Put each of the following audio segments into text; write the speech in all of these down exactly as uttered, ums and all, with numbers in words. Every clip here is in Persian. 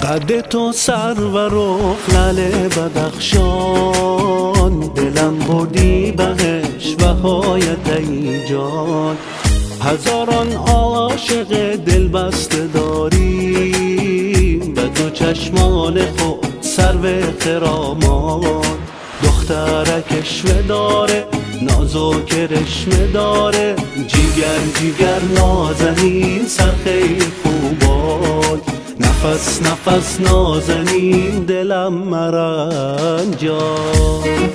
قد تو سرور و لعل بدخشان، دلم بردی بهش و حایت ای جان. هزاران عاشق دل بسته داریم، به دو چشمان خود سرو خرامان. دخترک اشوه داره، نازک رشمه داره، جیگر جیگر نازنین سرخی خوبان. نفس نفس نازنین دلم مرنجان.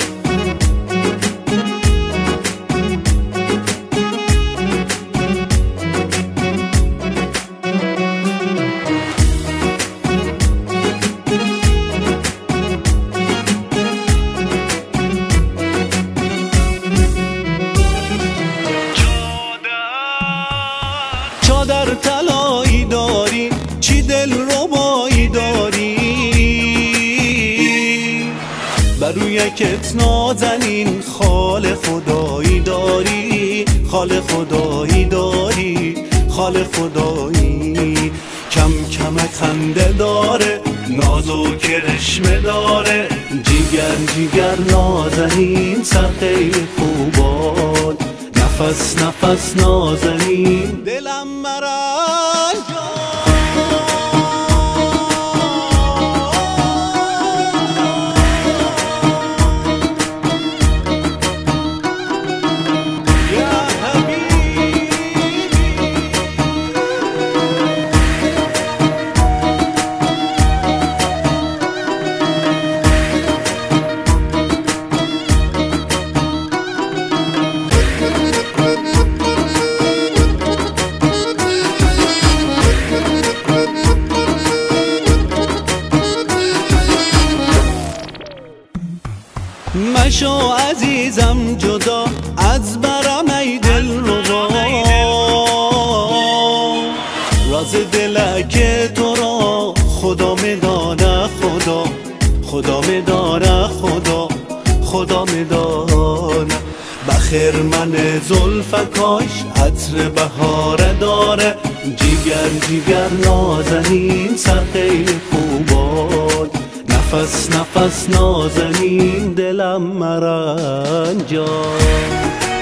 چادر طلایی داری، چی دل ربایی داری، بر روی کت نازنین خال خدایی داری، خال خدایی داری، خال خدایی. کم کمک خنده داره، نازک رشمه داره، جیگر جیگر نازنین سرخی خوبان. نفس نفس نازنین دلم مرنجان. مشو عزیزم جدا از برم ای دلربا، راز دلک تو را خدا میدانه، خدا خدا میدانه، خدا خدا میدانه. بخیر من زلفکاش عطر بهاره داره، جیگر جیگر نازنین سرخی خوبان. نفس نفس نازنین دلم مرنجان.